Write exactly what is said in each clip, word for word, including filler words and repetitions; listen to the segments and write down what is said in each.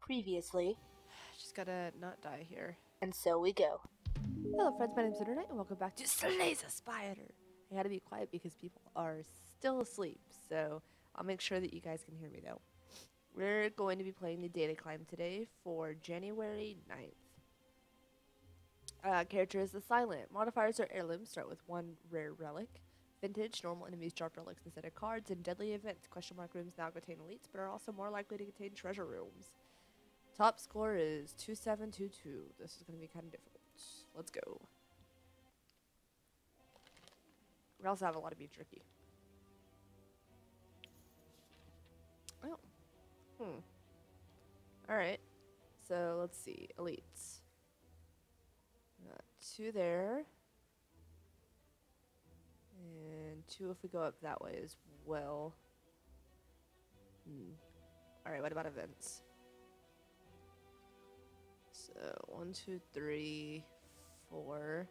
Previously, Just gotta not die here. and so we go. Hello friends, my name's Lunernight and welcome back to Slay's a Spider. I gotta be quiet because people are still asleep, so I'll make sure that you guys can hear me though. We're going to be playing the data climb today for January ninth. Uh, character is the Silent. Modifiers are heirlooms, start with one rare relic. Vintage, normal enemies drop relics instead of cards, and deadly events. Question mark rooms now contain elites, but are also more likely to contain treasure rooms. Top score is two seven two two. This is going to be kind of difficult. Let's go. We also have a lot of being tricky. Oh. Hmm. Alright. So, let's see. Elites. Got two there. And two if we go up that way as well. Hmm. Alright, what about events? So, one, two, three, four,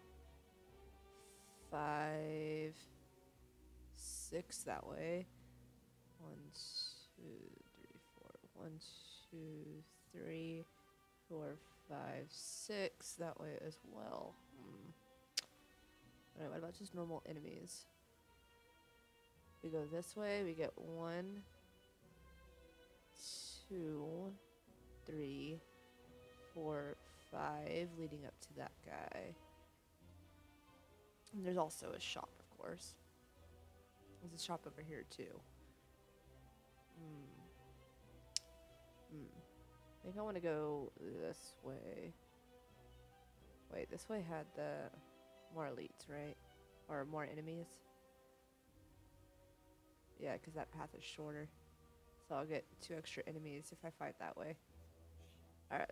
five, six that way. One, two, three, four. One, two, three, four, five, six that way as well. Hmm. Alright, what about just normal enemies? We go this way, we get one, two, three, four, five, leading up to that guy. And there's also a shop, of course. There's a shop over here, too. Hmm. Hmm. I think I want to go this way. Wait, this way had the more elites, right? Or more enemies? Yeah, because that path is shorter. So I'll get two extra enemies if I fight that way. Alright.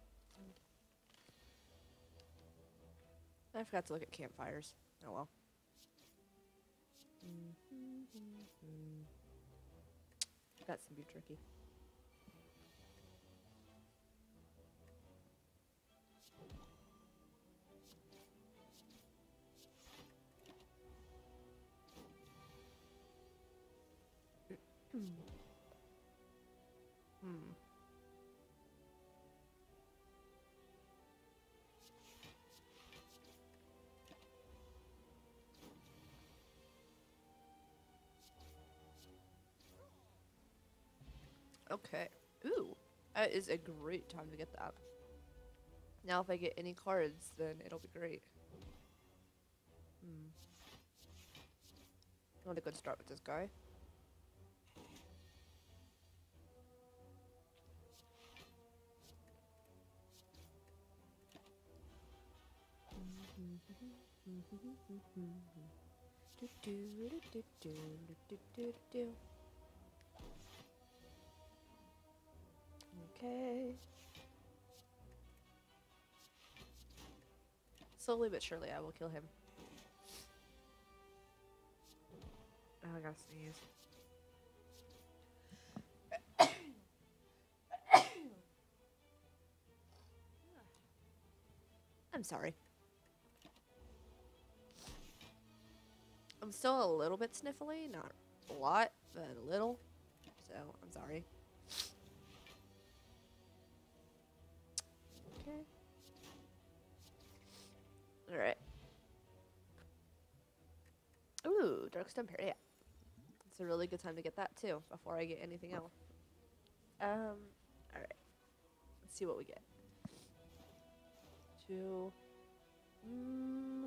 I forgot to look at campfires. Oh well. Got some beef jerky. Hmm. Okay. Ooh. That is a great time to get that. Now if I get any cards, then it'll be great. Hmm. I want a good start with this guy. Okay. Slowly but surely I will kill him. Oh, I gotta sneeze. I'm sorry. I'm still a little bit sniffly, not a lot, but a little. So, I'm sorry. Okay. Alright. Ooh, Darkstone Parry. Yeah. It's a really good time to get that too, before I get anything else. Um, alright. Let's see what we get. Two. Mm.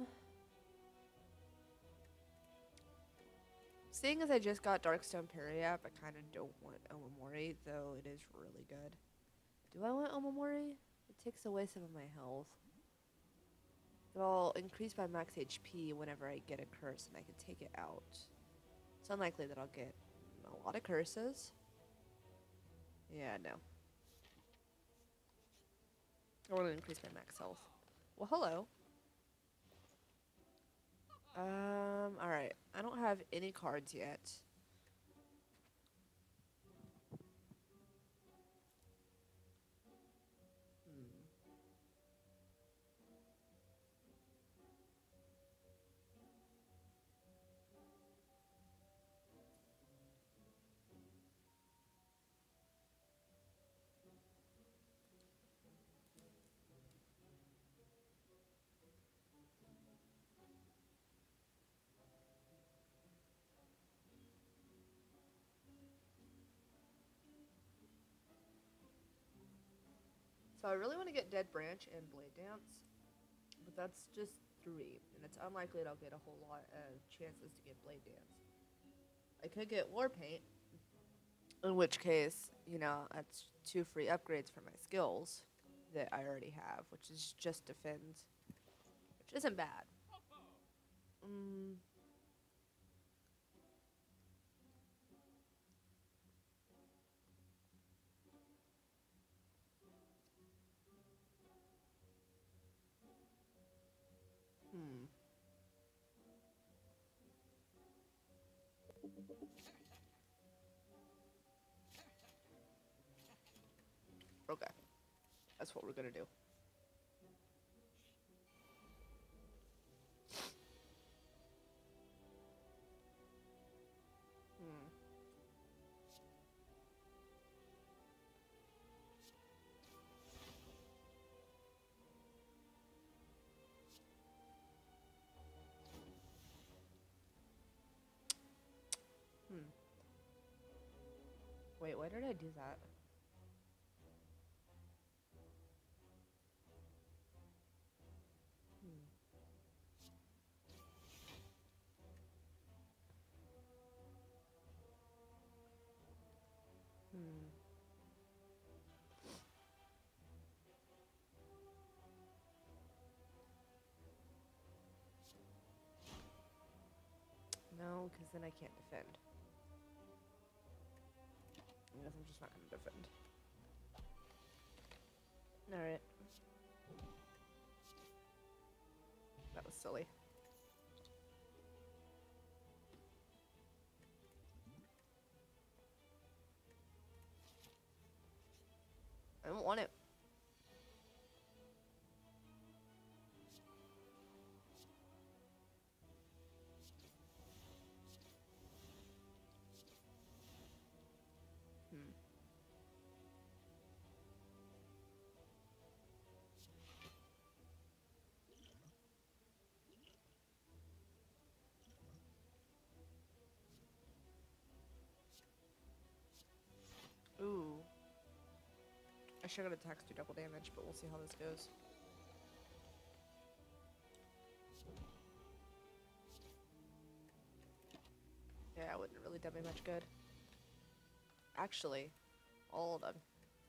Seeing as I just got Darkstone Parry up, I kind of don't want Omamori, though it is really good. Do I want Omamori? It takes away some of my health. It'll increase my max H P whenever I get a curse, and I can take it out. It's unlikely that I'll get a lot of curses. Yeah, no. I want to increase my max health. Well, hello. Um, alright. I don't have any cards yet. Hmm. So I really want to get Dead Branch and Blade Dance, but that's just three, and it's unlikely that I'll get a whole lot of chances to get Blade Dance. I could get War Paint, in which case, you know, that's two free upgrades for my skills that I already have, which is just Defend, which isn't bad. Mm. Hmm. Okay. That's what we're gonna do. Hmm. Hmm. Wait, why did I do that? Hmm. Hmm. No, because then I can't defend. I guess I'm just not gonna defend. Alright. That was silly. I don't want it. Hmm. Ooh. I should have attacked do double damage, but we'll see how this goes. Yeah, it wouldn't really do me much good. Actually, hold on.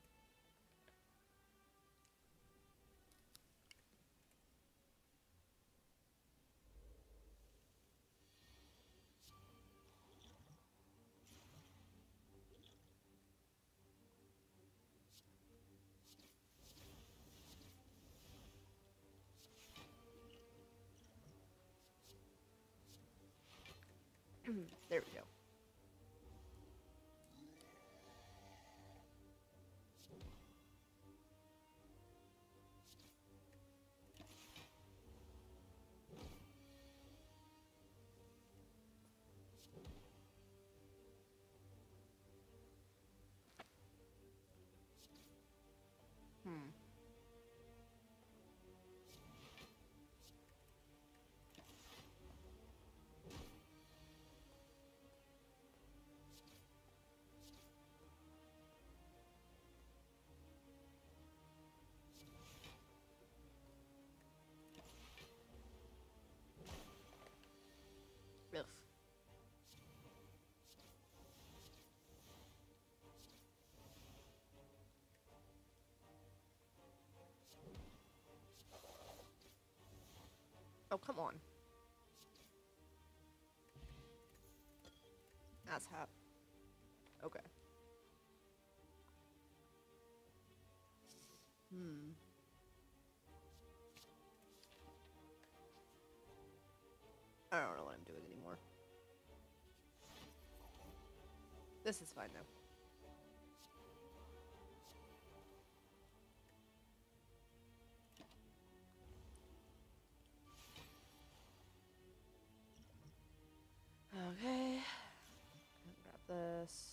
There we go. Hmm. Ugh. Oh, come on. Ass hat. Okay. Hmm. I don't know what I'm doing anymore. This is fine, though. Okay. Grab this.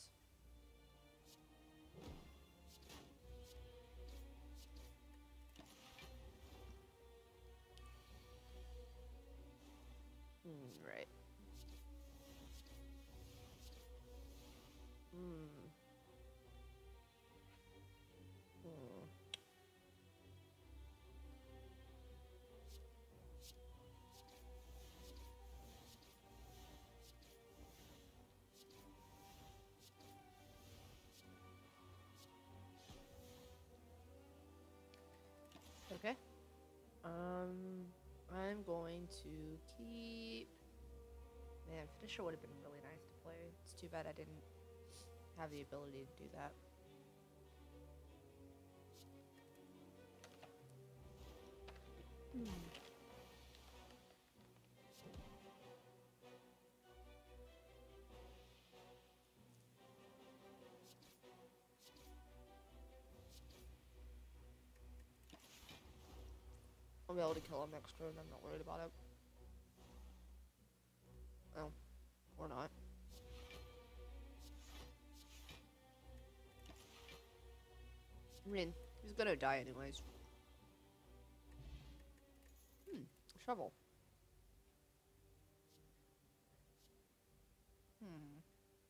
Hmm, right. Hmm. Hmm. I'm going to keep... Man, Finisher would have been really nice to play. It's too bad I didn't have the ability to do that. Hmm. I'll be able to kill him next turn, I'm not worried about it. Oh, or not. I mean, he's gonna die anyways. Hmm, shovel. Hmm.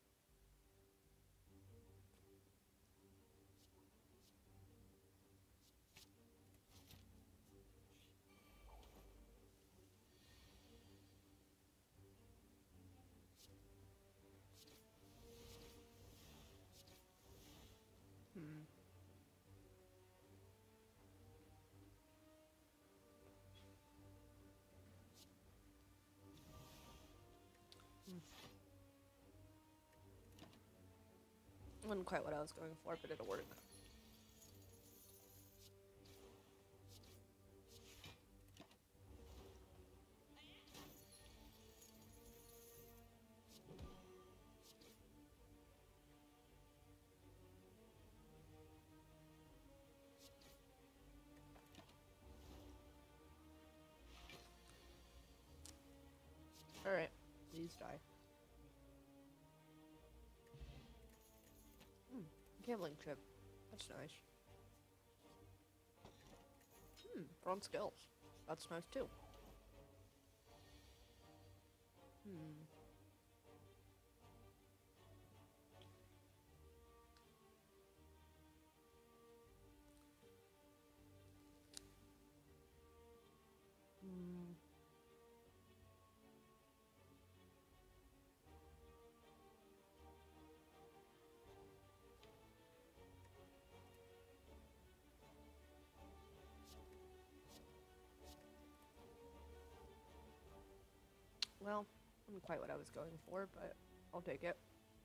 Hmm. Hmm. Wasn't quite what I was going for, but it'll work. Alright, please die. Hmm, gambling chip. That's nice. Hmm, bronze skills. That's nice too. Hmm. Hmm. Well, wasn't quite what I was going for, but I'll take it.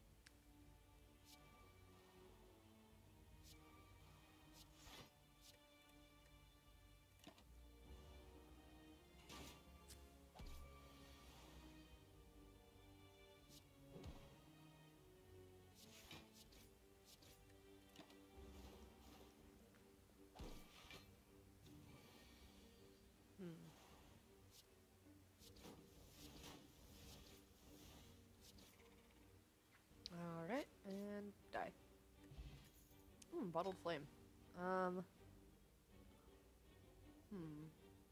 Hmm. Alright, and die. Hmm, bottled flame. Um. Hmm.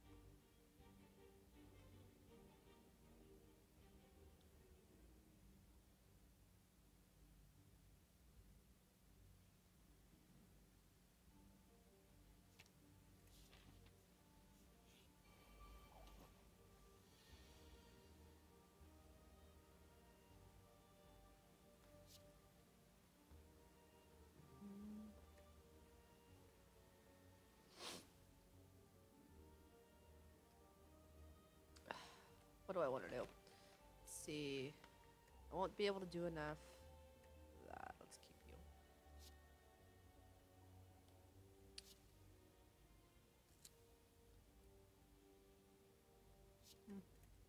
What do I want to do? Let's see. I won't be able to do enough. That. Let's keep you. Hmm.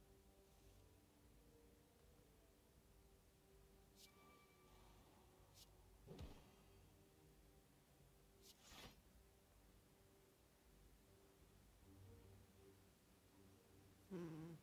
Hmm.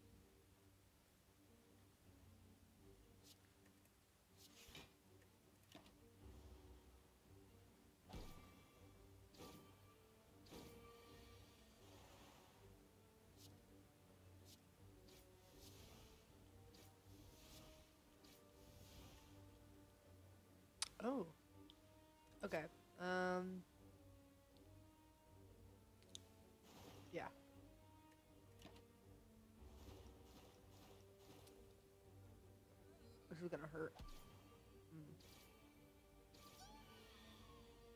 Oh. Okay. Um. Yeah. This is gonna hurt. Hmm.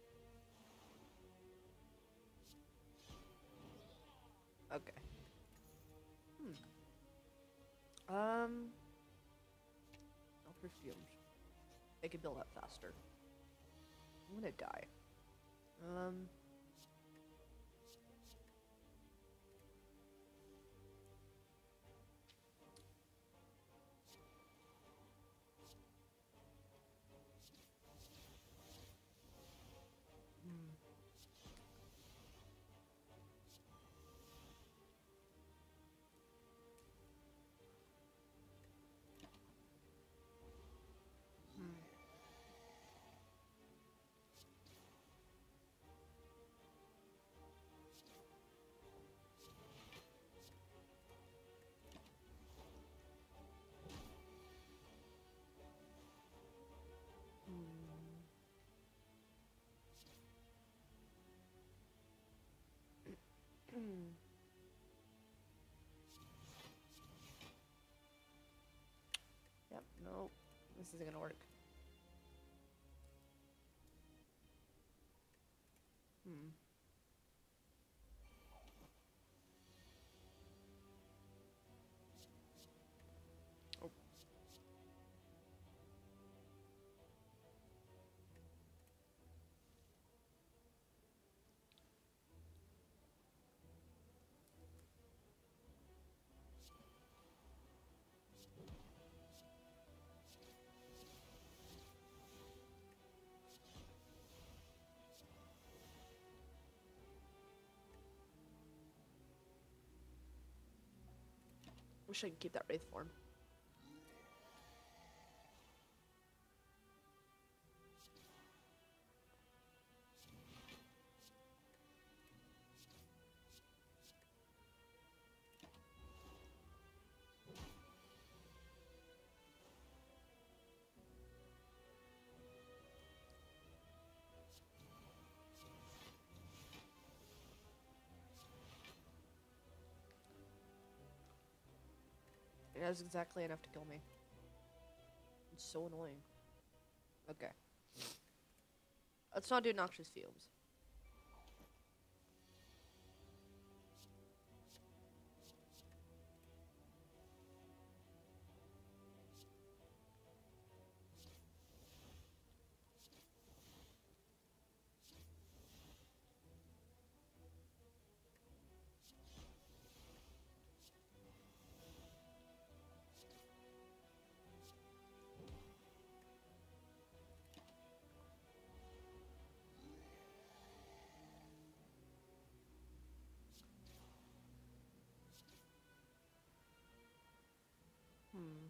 Okay. Um, no perfumes. They can build up faster. I'm gonna die. Um. Hmm. Hmm. Hmm. Yep. No. This isn't gonna work. Hmm. Oh. Wish I could keep that wraith form. It has exactly enough to kill me. It's so annoying. Okay. Let's not do noxious fumes. Hmm.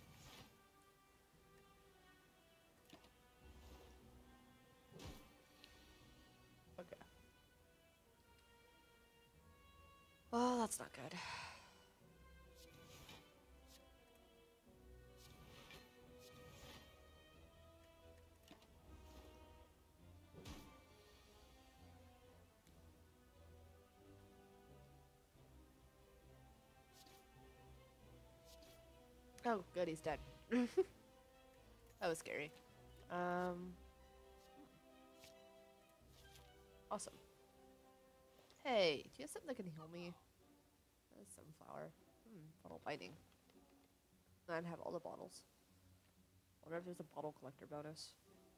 Okay. Oh, that's not good. Oh, good, he's dead. That was scary. Um, awesome. Hey, do you have something that can heal me? That's sunflower. Hmm, bottle binding. And have all the bottles. Wonder if there's a bottle collector bonus.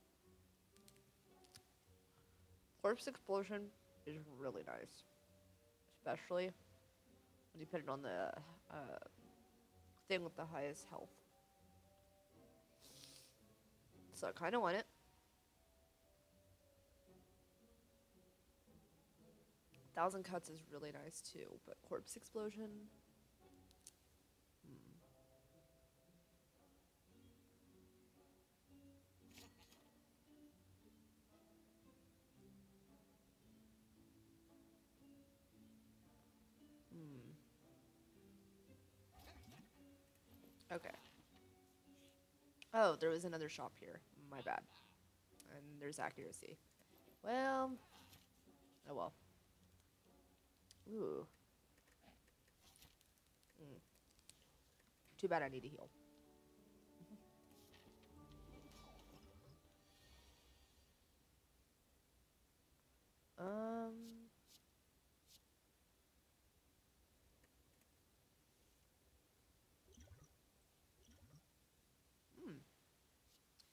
Corpse explosion is really nice. Especially when you put it on the uh, thing with the highest health. So I kind of want it. Thousand cuts is really nice too, but corpse explosion. Hmm. Hmm. Okay. Oh, there was another shop here. My bad. And there's accuracy. Well. Oh well. Ooh. Mm. Too bad I need to heal. Um.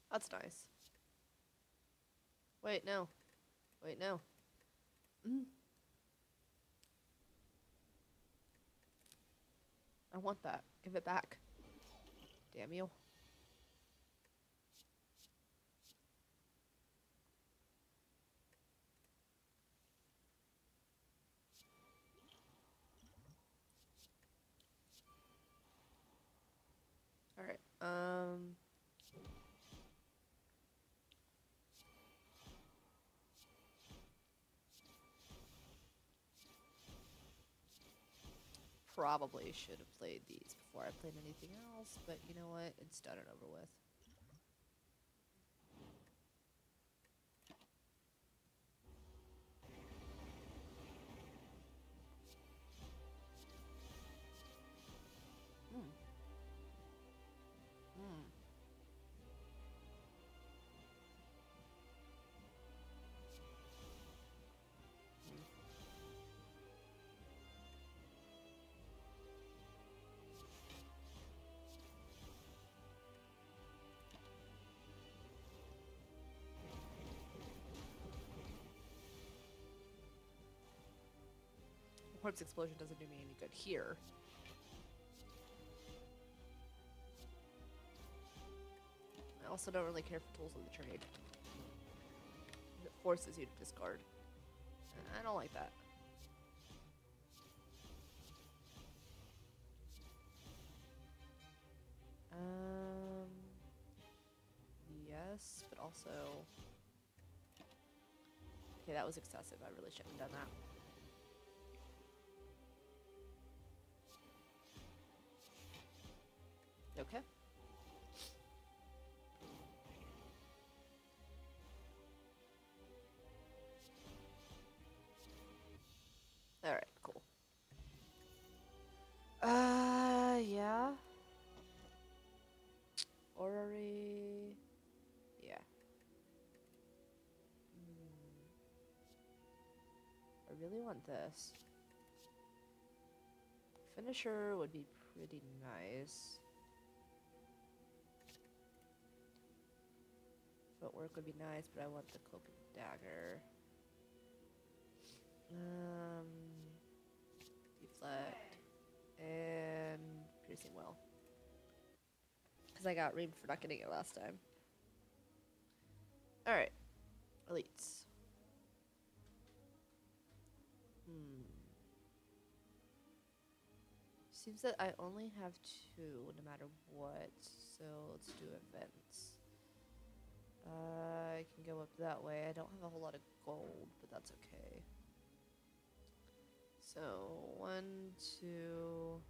That's nice. Wait, no. Wait, no. Mm. I want that. Give it back. Damn you. Alright, um... probably should have played these before I played anything else, but you know what? It's done and over with. Hmm. Hmm. Corpse explosion doesn't do me any good here. I also don't really care for tools of the trade. It forces you to discard. I don't like that. Um, yes, but also... Okay, that was excessive. I really shouldn't have done that. Okay. Alright, cool. Uh, yeah. Orrery. Yeah. Mm. I really want this. Finisher would be pretty nice. Footwork would be nice, but I want the cloak and dagger. Um, deflect and piercing well, because I got reamed for not getting it last time. All right, elites. Hmm. Seems that I only have two, no matter what. So let's do events. Uh, I can go up that way. I don't have a whole lot of gold, but that's okay. So, one, two,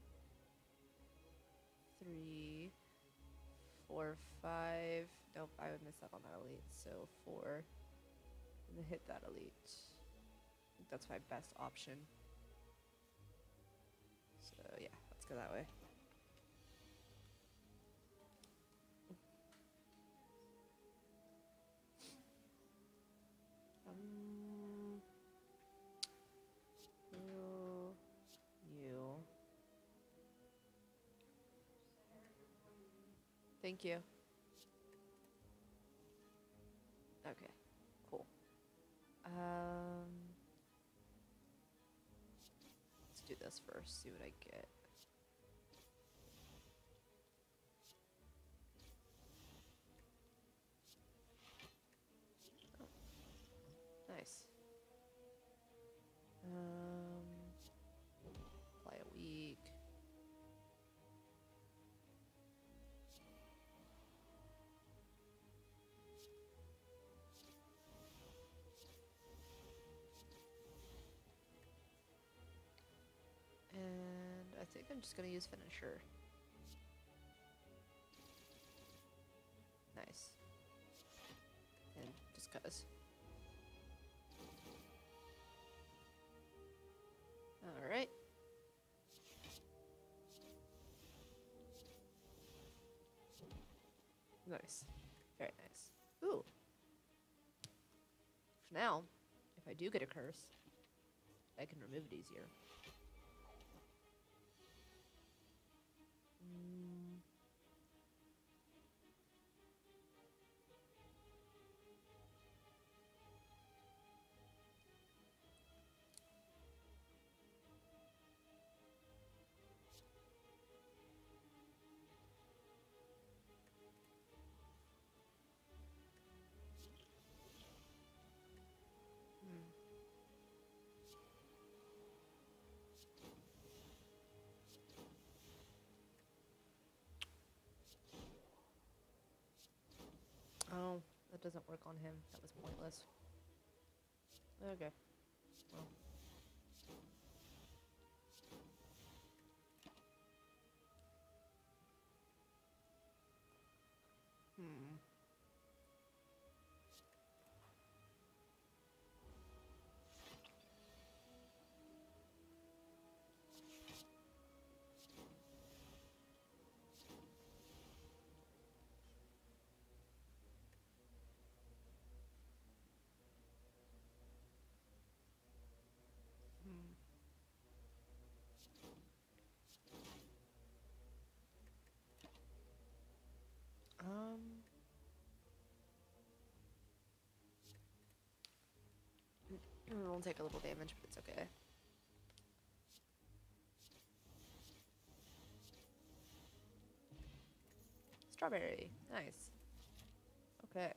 three, four, five. Nope, I would miss out on that elite. So, four. And then hit that elite. I think that's my best option. So, yeah, let's go that way. Um, you, you. Thank you. Okay, cool. Um, let's do this first, see what I get. Oh, nice. Um, apply a week. And I think I'm just gonna use finisher. Nice. And just cause. Alright. Nice. Very nice. Ooh. For now, if I do get a curse, I can remove it easier. Mm. doesn't work on him. That was pointless. Okay. Well. Hmm. Hmm. Um. We'll take a little damage, but it's okay. Strawberry. Nice. Okay.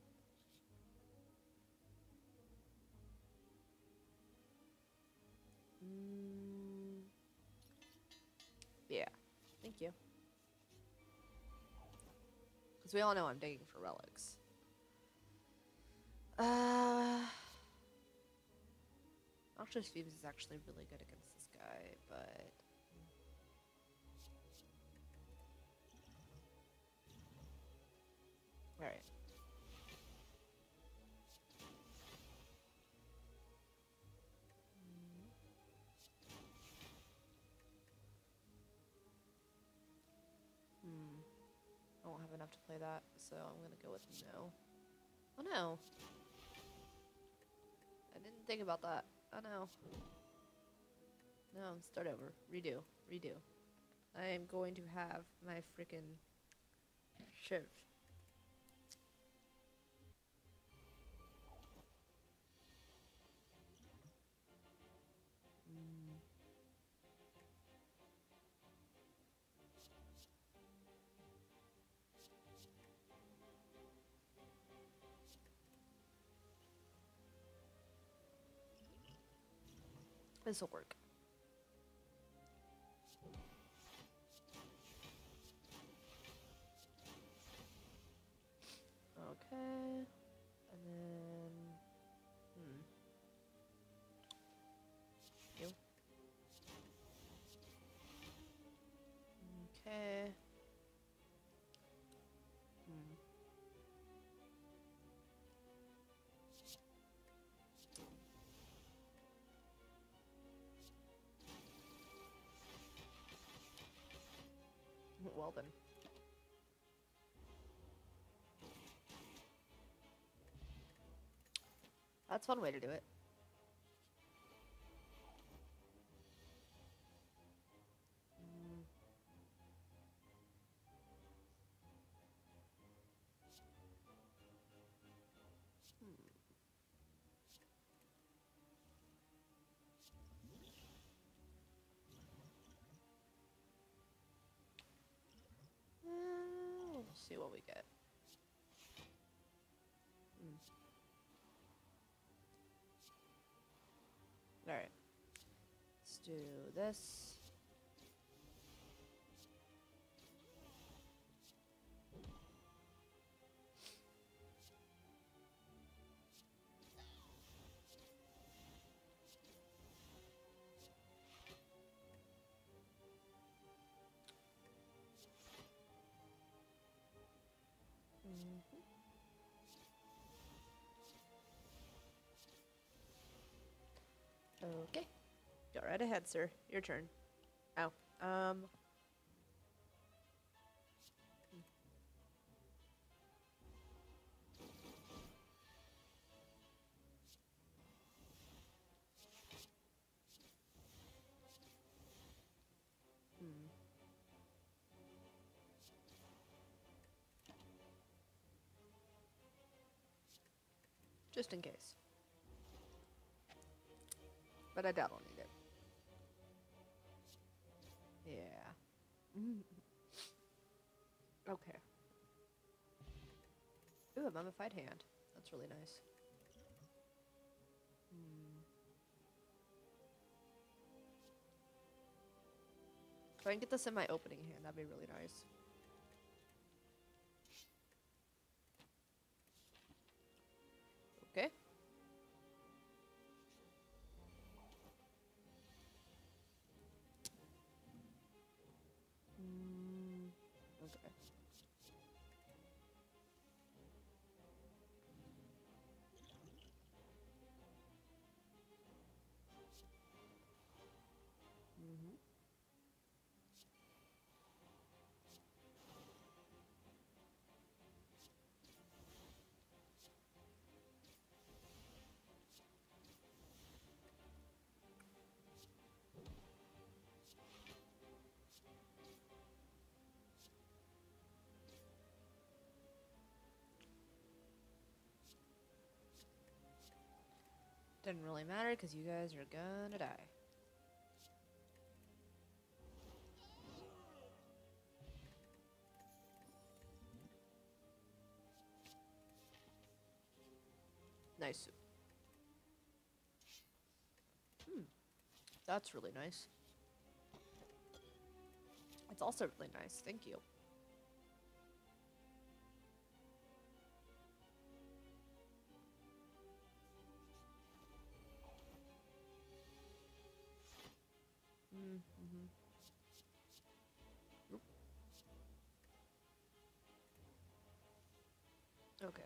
Mm. Yeah. Thank you. Because we all know I'm digging for relics. Uh. Noxious Fumes is actually really good against this guy, but... Alright. Hmm. I won't have enough to play that, so I'm gonna go with no. Oh no! I didn't think about that. Oh no. No, start over. Redo. Redo. I am going to have my freaking shiv. Mm. This will work. Okay. And then... Hmm. You. Okay. Hmm. Well then. That's one way to do it. Mm. Hmm. Uh, we'll see what we get. Hmm. Alright. Let's do this. Mm-hmm. Okay. Go right ahead, sir. Your turn. Oh. Um. Hmm. Just in case. But I doubt I'll need it. Yeah. Okay. Ooh, a mummified hand. That's really nice. Hmm. If I can get this in my opening hand, that'd be really nice. Mm-hmm. Doesn't really matter because you guys are gonna die. Nice. Hmm. That's really nice. It's also really nice. Thank you. Mm-hmm. Okay.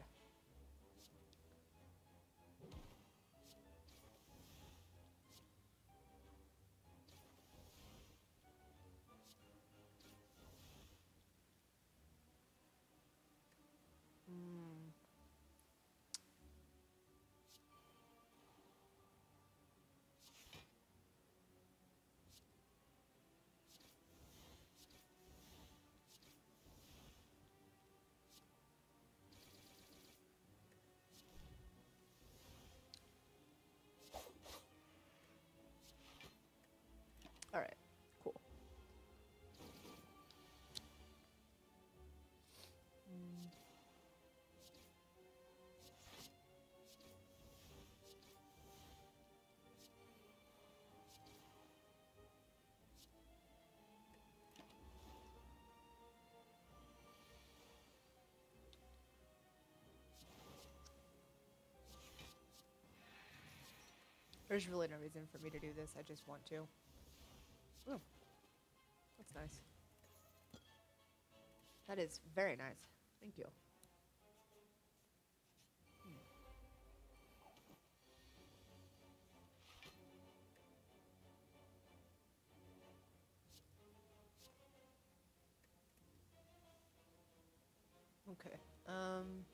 Mm. All right. Cool. Mm. There's really no reason for me to do this. I just want to. Oh, that's nice. That is very nice. Thank you. Okay. Um.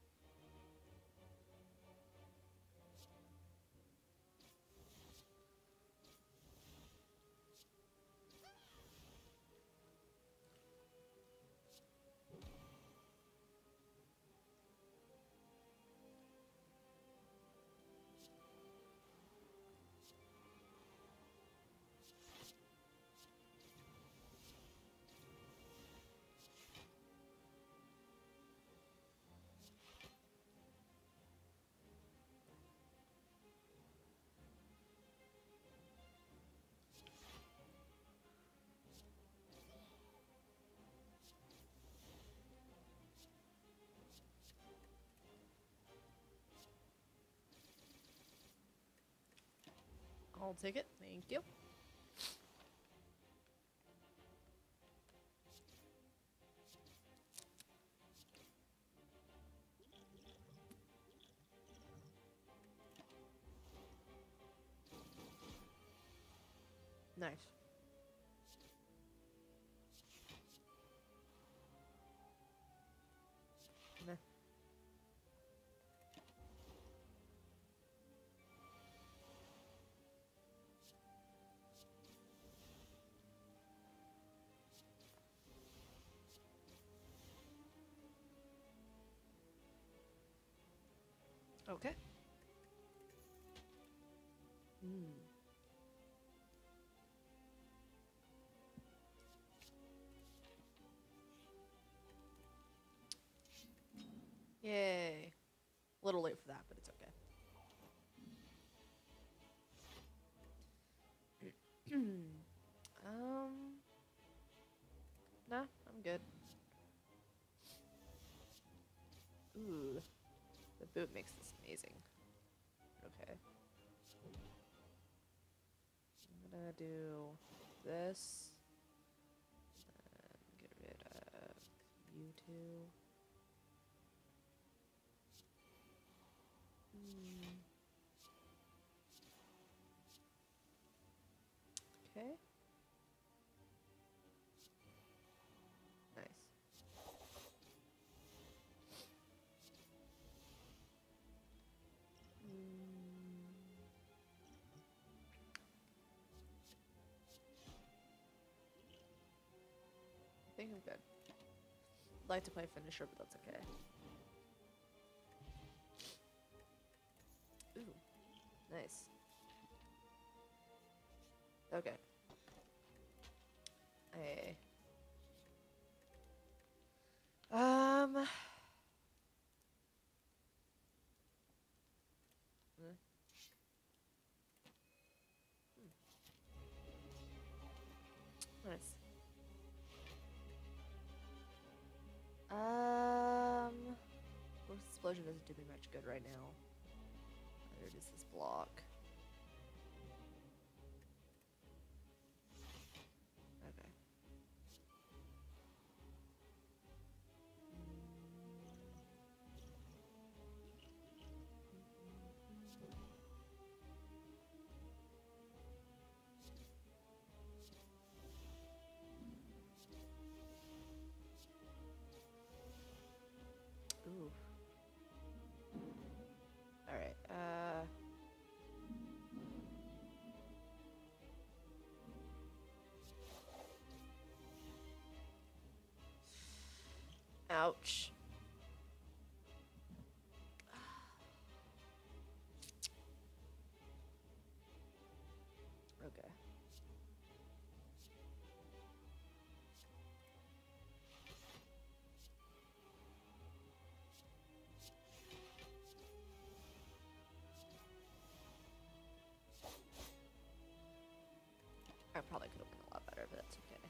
I'll take it. Thank you. Nice. Meh. Okay. Mm. Yay. A little late for that, but it's okay. um. Nah, I'm good. Ooh. The boot makes this amazing. Okay. I'm gonna do this. And get rid of you two. Hmm. Okay. think I'm good. I'd like to play finisher, but that's okay. Ooh, nice. Okay. Hey. Um. Hmm. Nice. Um. Force explosion doesn't do me much good right now. There it is, this block. Okay. Ooh. Alright, uh... ouch. Okay. I probably could have been a lot better, but that's okay.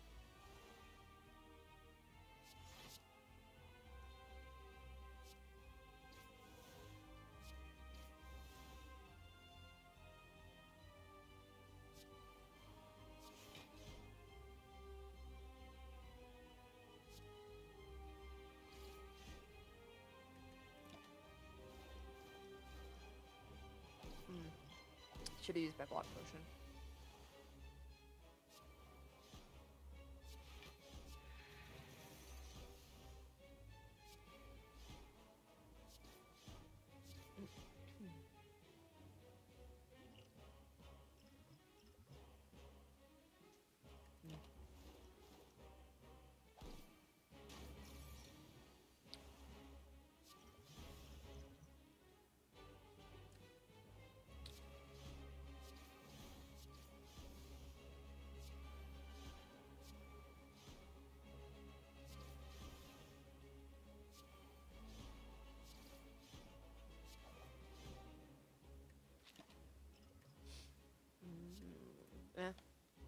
Hmm. Should have used my block potion. Eh.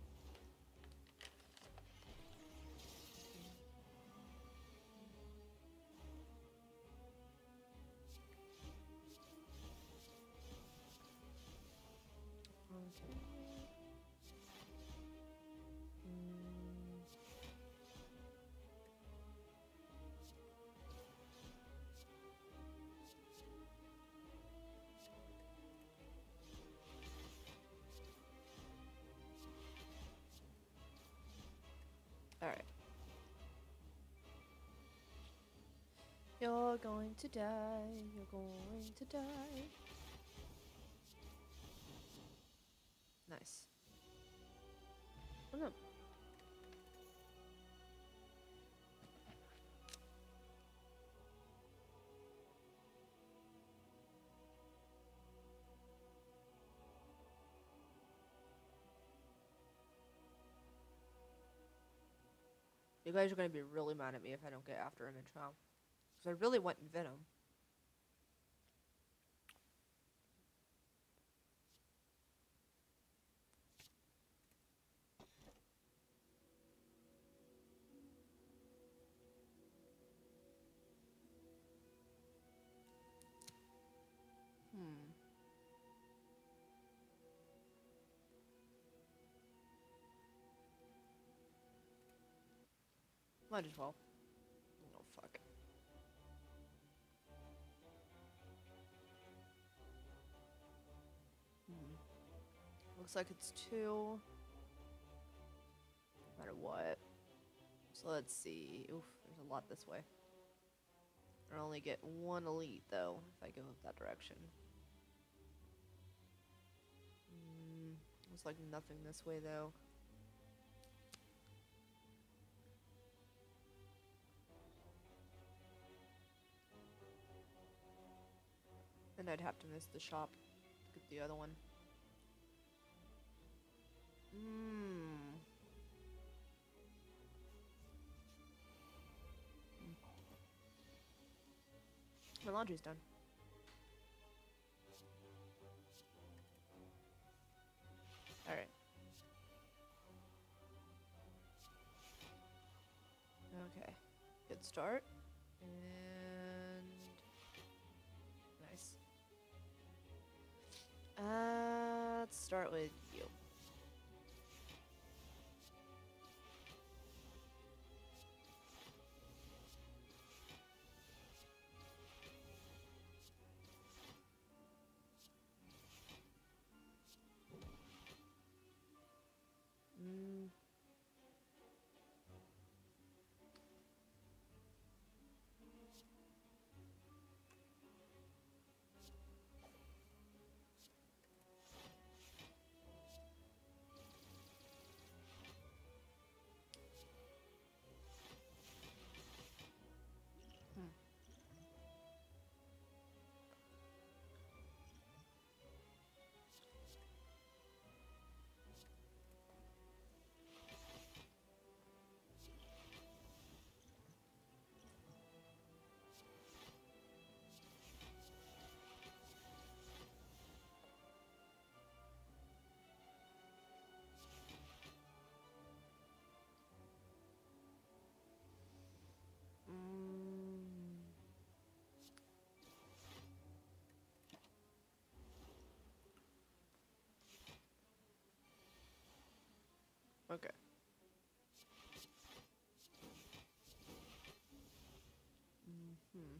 Alright. You're going to die. You're going to die. Nice. Oh no. You guys are going to be really mad at me if I don't get after image now. Because I really want Venom. Hmm. Might as well. Oh, fuck. Hmm. Looks like it's two. No matter what. So let's see. Oof, there's a lot this way. I only get one elite, though, if I go that direction. Mm, looks like nothing this way, though. I'd have to miss the shop to get the other one. Mmm. My laundry's done. Alright. Okay. Good start. And nice. Uh, let's start with you. Mm. Hmm. Mm. Okay. Mm-hmm.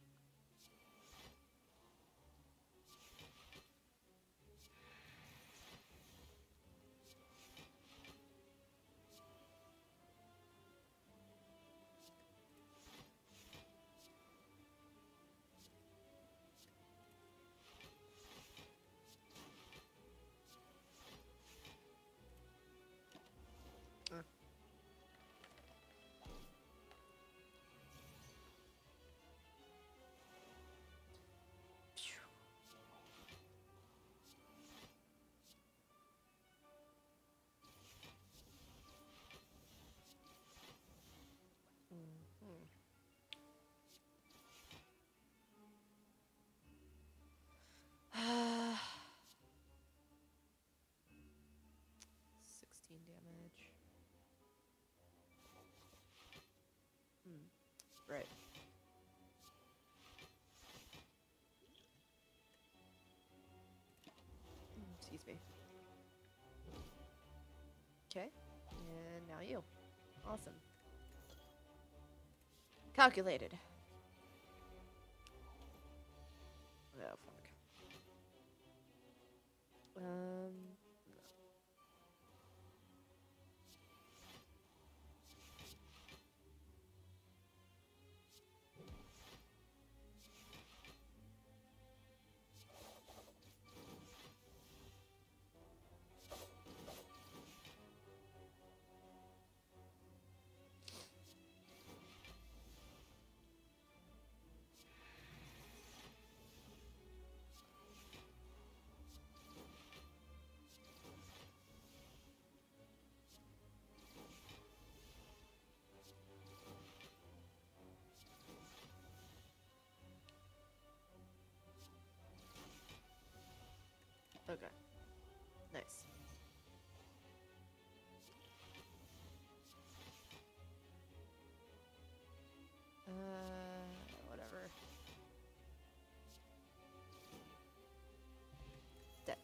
Uh. Phew. Mm-hmm. sixteen damage. Hmm. Right. Mm, excuse me. Okay. And now you. Awesome. Calculated. Oh, fuck. Um... Okay. Nice. Uh, whatever. Dead.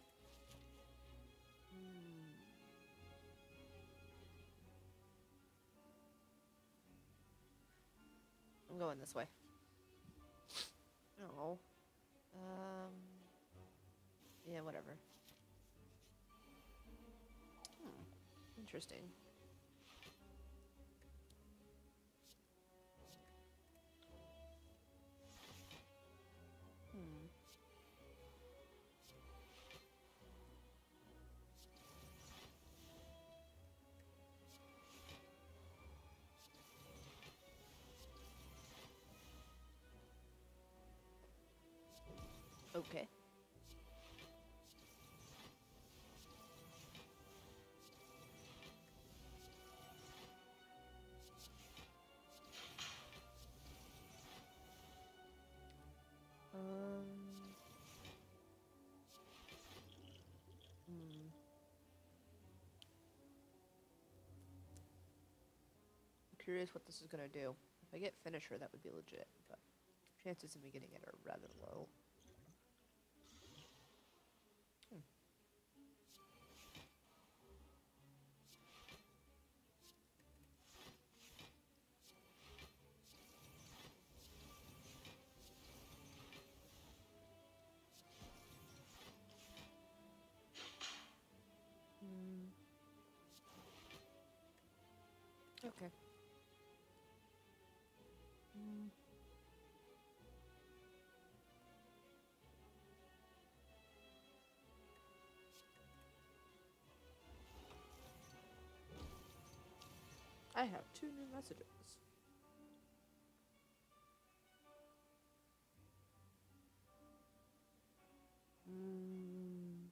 Hmm. I'm going this way. Oh. Um. Yeah, whatever. Hmm. Interesting. Hmm. Okay. Um. Hmm. I'm curious what this is gonna do. If I get finisher, that would be legit, but chances of me getting it are rather low. Hmm. Hmm. Okay. Hmm. I have two new messages. Mm.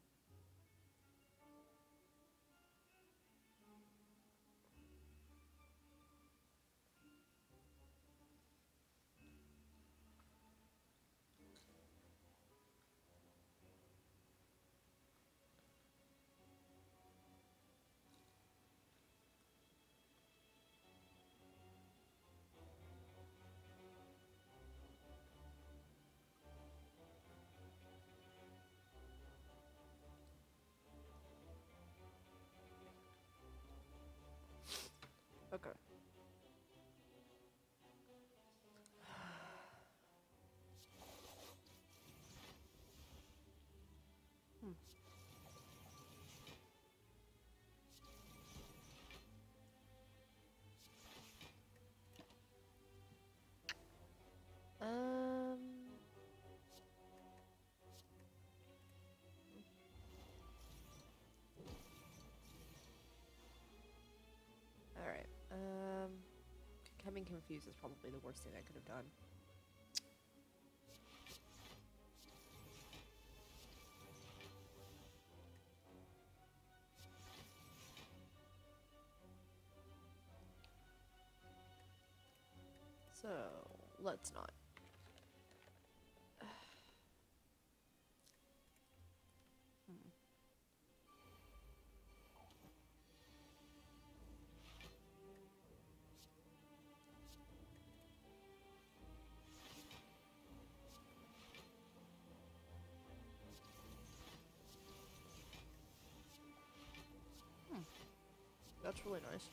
Okay. Hmm. Um. All right. Um. Becoming confused is probably the worst thing I could have done. So let's not. Hmm. Hmm. That's really nice.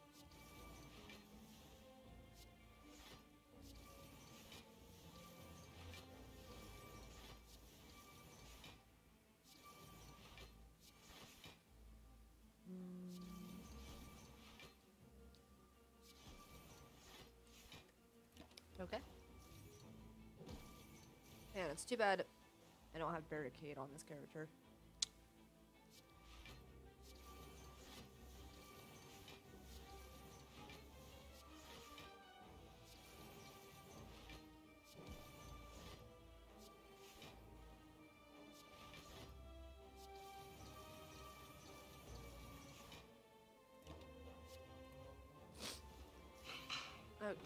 Okay. Man, it's too bad I don't have barricade on this character. Okay.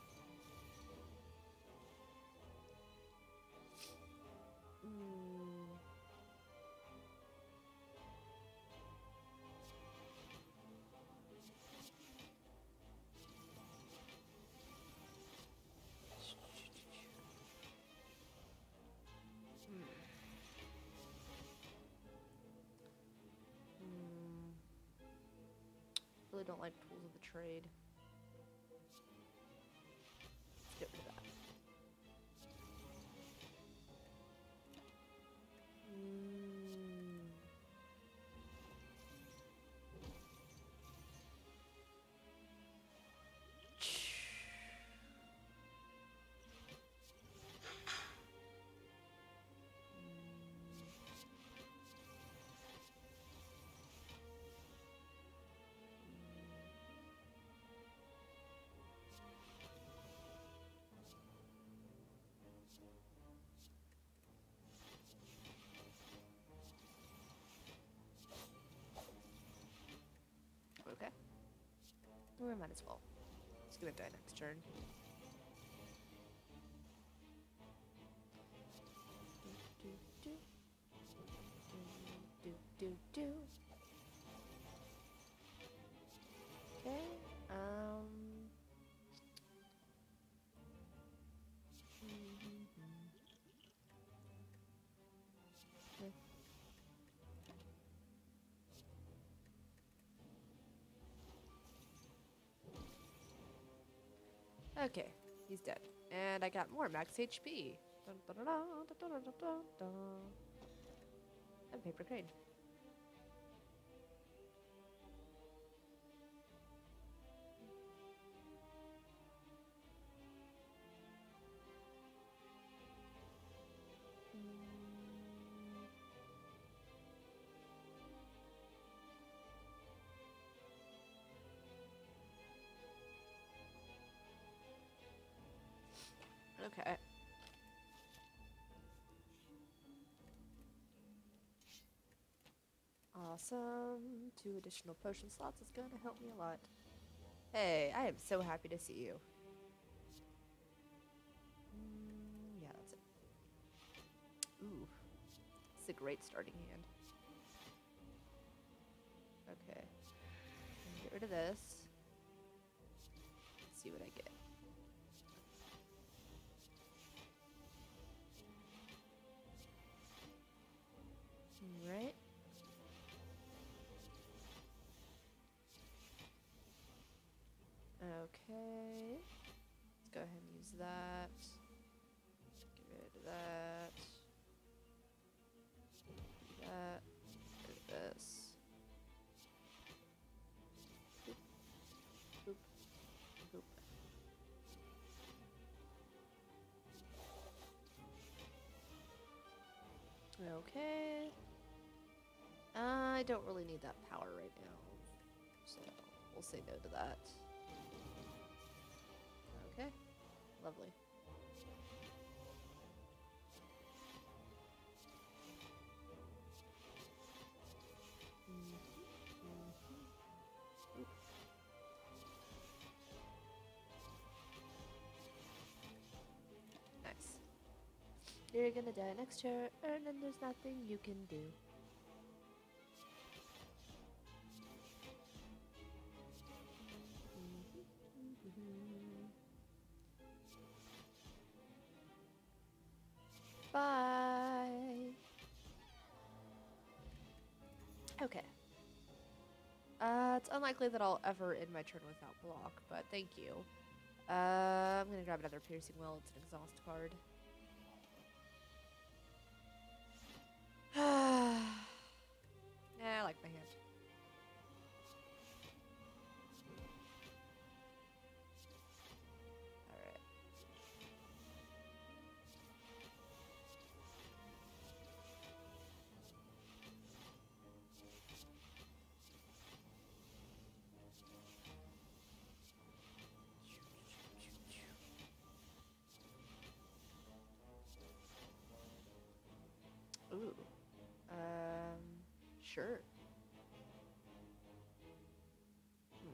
Mm. Hmm. Hmm. Really don't like tools of the trade. Let's get rid of that. Mm. We might as well. It's gonna die next turn. Do, do, do. Do, do, do. Okay, um... Okay, he's dead. And I got more max H P. Dun, dun, dun, dun, dun, dun, dun, dun. And paper crane. Okay. Awesome. Two additional potion slots is going to help me a lot. Hey, I am so happy to see you. Mm, yeah, that's it. Ooh. It's a great starting hand. Okay. Get rid of this. Let's see what I get. Right. Okay. Let's go ahead and use that. Get rid of that. Do that. Get rid of this. Boop. Boop. Boop. Okay. I don't really need that power right now, so we'll say no to that. Okay, lovely. Mm-hmm. Nice. You're gonna die next turn, and then there's nothing you can do. Bye. Okay. Uh, it's unlikely that I'll ever end my turn without block, but thank you. Uh, I'm gonna grab another piercing will. It's an exhaust card. Yeah, I like my hand. Alright. Ooh. Um, sure. Hmm.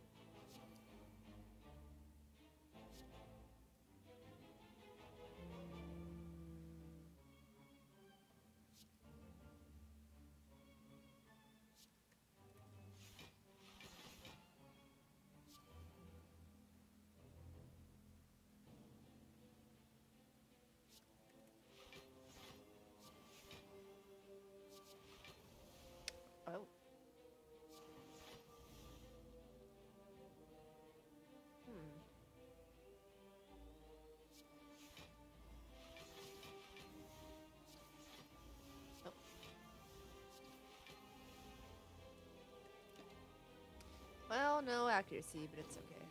Oh. Hmm. Oh. Well, no accuracy, but it's okay.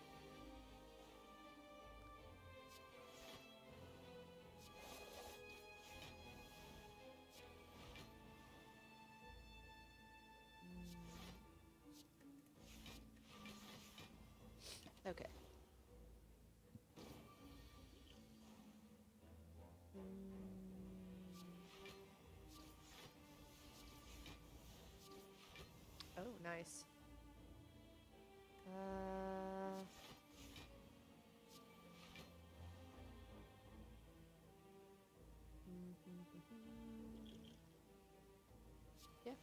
Okay. Oh, nice. Uh... Yeah.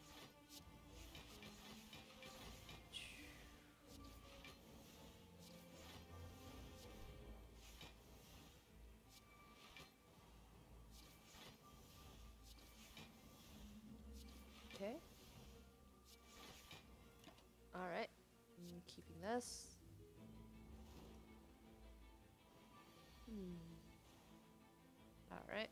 Okay. All right. I'm keeping this. Hmm. All right.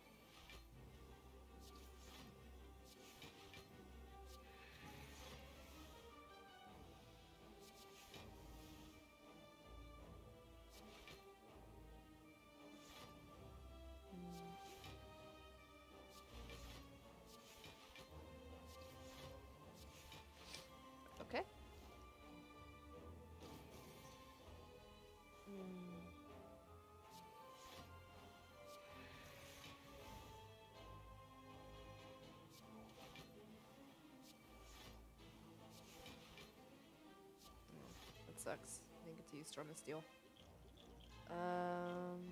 Okay. Mm. That sucks. I didn't get to use Storm and Steel. Um.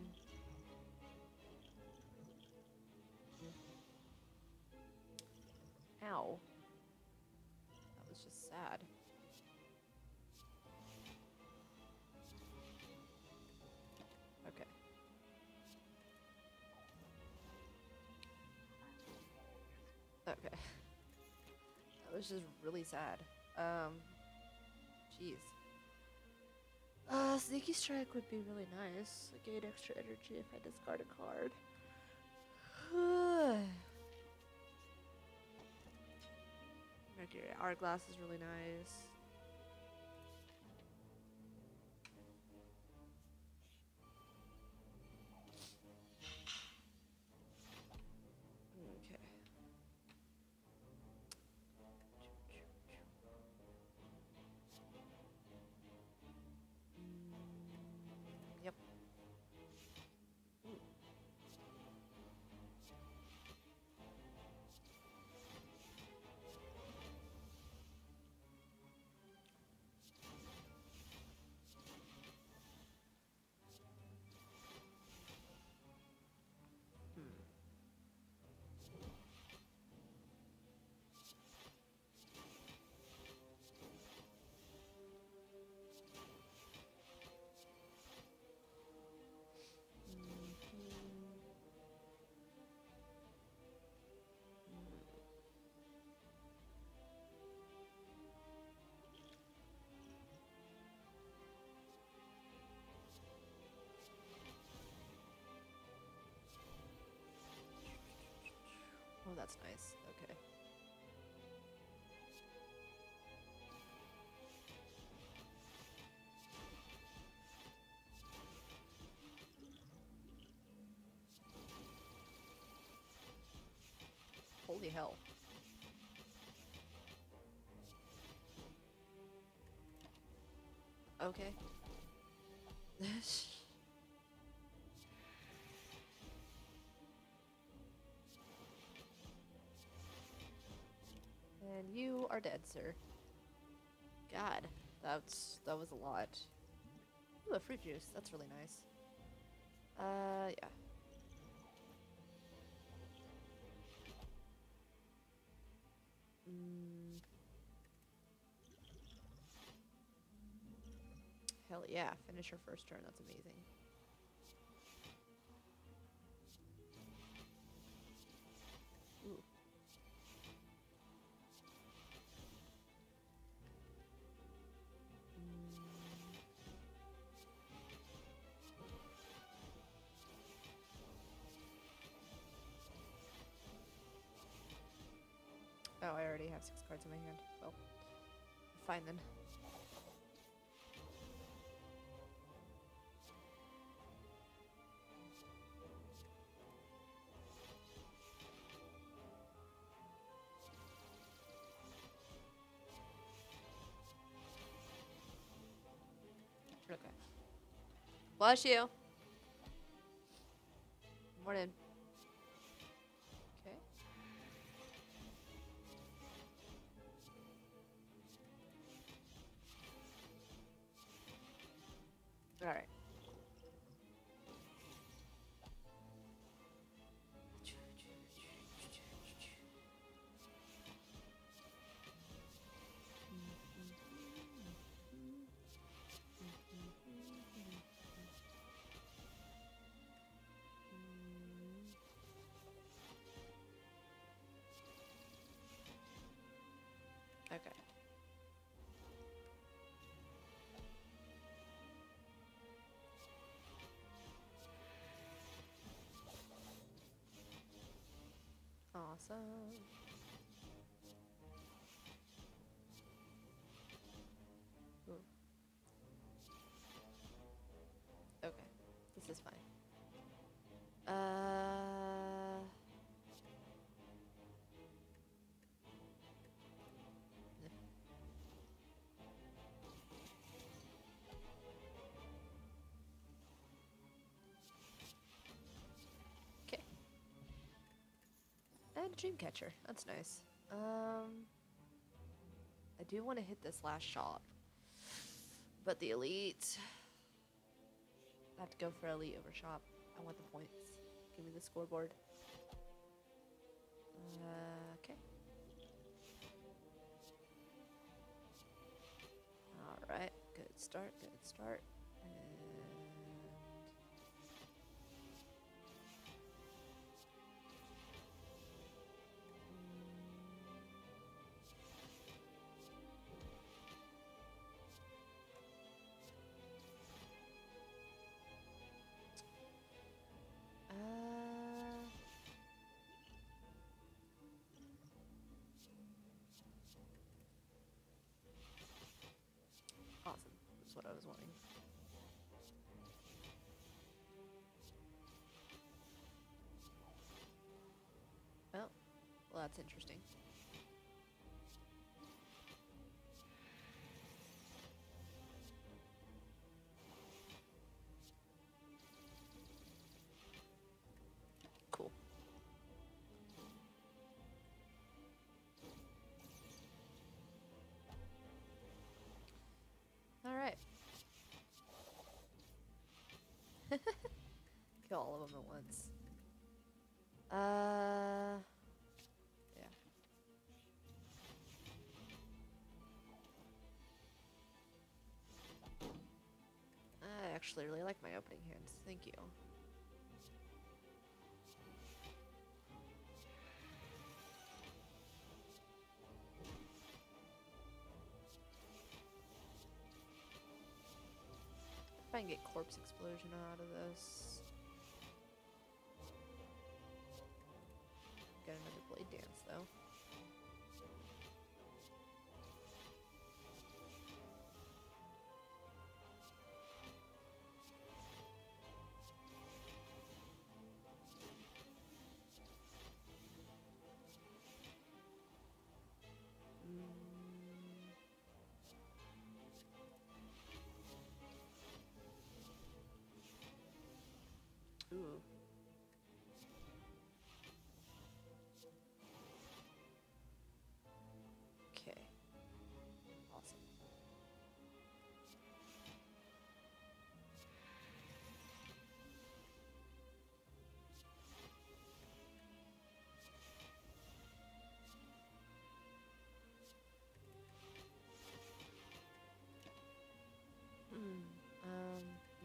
Ow. That was just sad. Okay. Okay. That was just really sad. Um. Jeez. Uh, Sneaky Strike would be really nice. I gain extra energy if I discard a card. Mercury Hourglass is really nice. Okay. Mm, yep. Ooh. Hmm. Oh, that's nice. Okay. Holy hell. Okay. And you are dead, sir. God, that's that was a lot. Ooh, a fruit juice. That's really nice. Uh, yeah. Mm. Hell yeah. Finish your first turn. That's amazing. Ooh. Oh, I already have six cards in my hand. Well, fine then. Okay. Bless you. Morning. Okay. All right. Okay. Awesome. Ooh. Okay, this is fine. Uh. Okay. And Dreamcatcher. That's nice. Um. I do want to hit this last shop, but the elite. I have to go for elite over shop. I want the points. Give me the scoreboard. Uh, okay. Alright. Good start. Good start. And... Uh... Awesome. That's what I was wanting. Oh, well, that's interesting. Cool. All right. Kill all of them at once. Uh, yeah. I actually really like my opening hands. Thank you. If I can get Corpse Explosion out of this. Get another Blade Dance, though. Mm. Ooh. Okay. Awesome. Hmm. Um.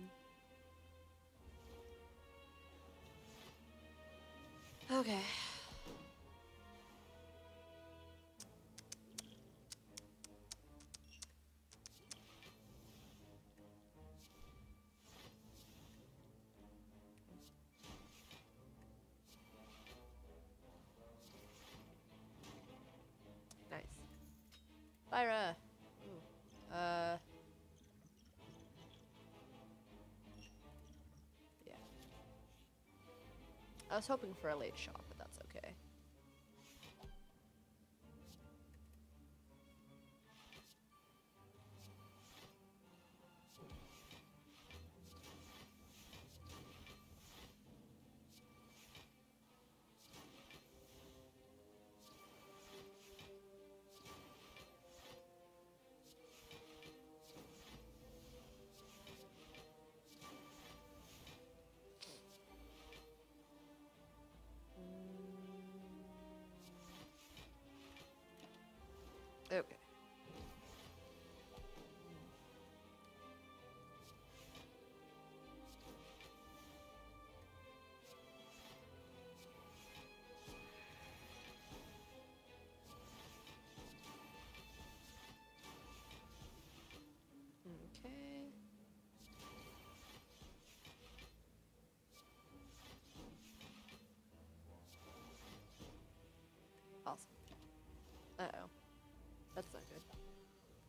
mm. Okay. Nice. Spire. Ooh. Uh. Yeah. I was hoping for a late shot, but that's okay. Okay.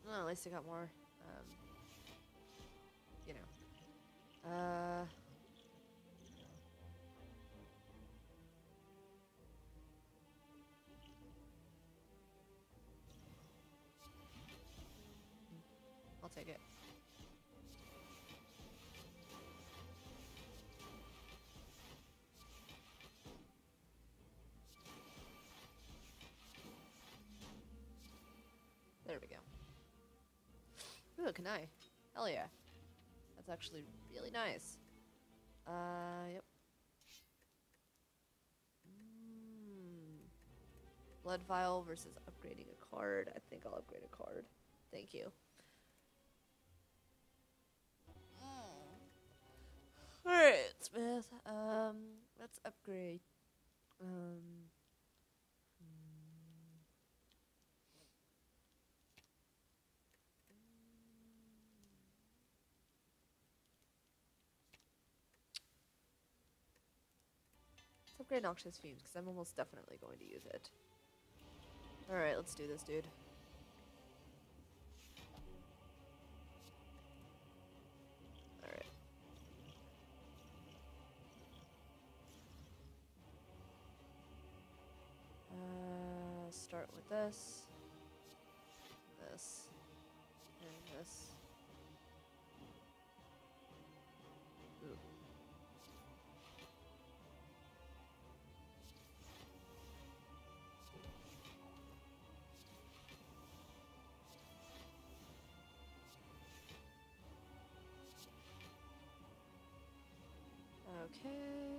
Well, at least I got more, um, you know. Uh... I'll take it. There we go. Ooh, can I? Hell yeah. That's actually really nice. Uh, yep. Mm. Blood vial versus upgrading a card. I think I'll upgrade a card. Thank you. Mm. Alright, Smith. Um, let's upgrade. Um... Let's upgrade Noxious Fumes, because I'm almost definitely going to use it. Alright, let's do this, dude. Alright. Uh, start with this. This. And this. Ooh. Okay.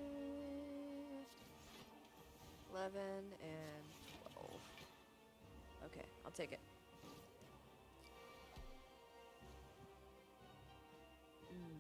eleven and twelve. Okay, I'll take it. Mm.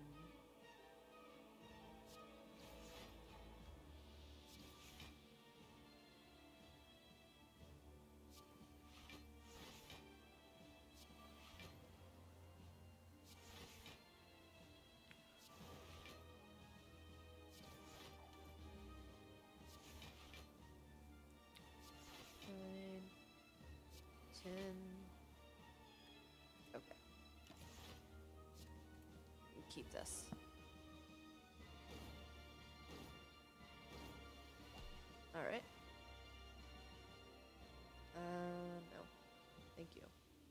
Nine, ten. Okay. We'll keep this. Alright. Uh, no. Thank you.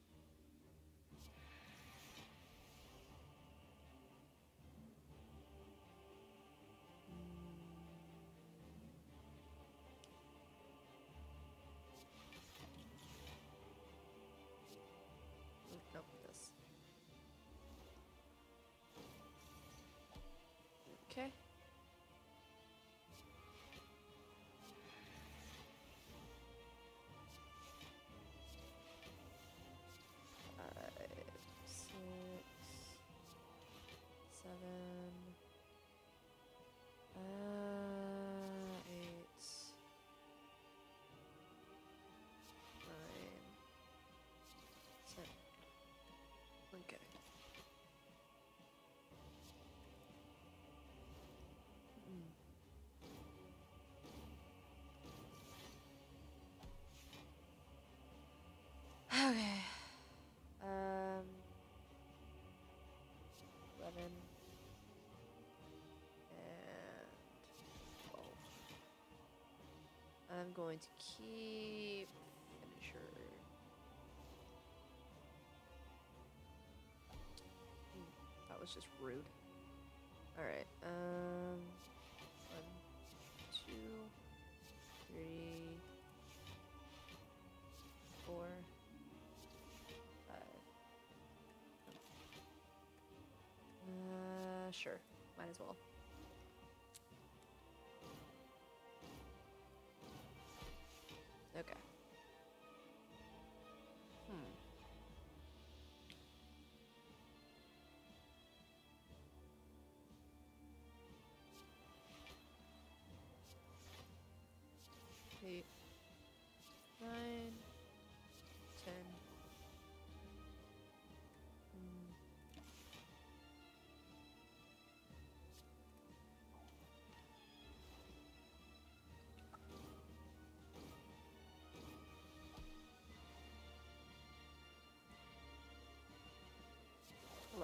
Mm. Nope, this. Okay. Five, six, seven, uh, eight, nine, ten. Okay. Mm. Okay. Um, eleven and twelve. I'm going to keep finisher. Hmm, that was just rude. Alright, um, one, two, three, four, five. Uh, sure, might as well. Okay. Hmm. Eight, nine, ten. Hmm.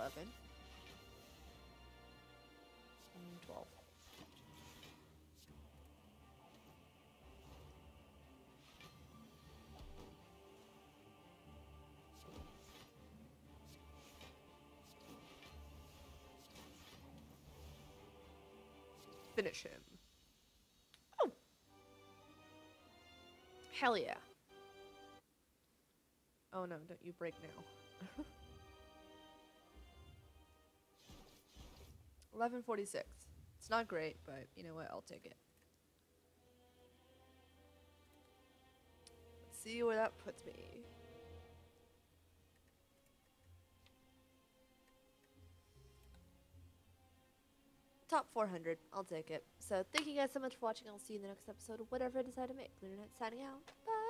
eleven. And twelve. Finish him. Oh! Hell yeah. Oh no, don't you break now. eleven forty-six. It's not great, but you know what? I'll take it. Let's see where that puts me. Top four hundred. I'll take it. So thank you guys so much for watching. I'll see you in the next episode of whatever I decide to make. Lunernight signing out. Bye.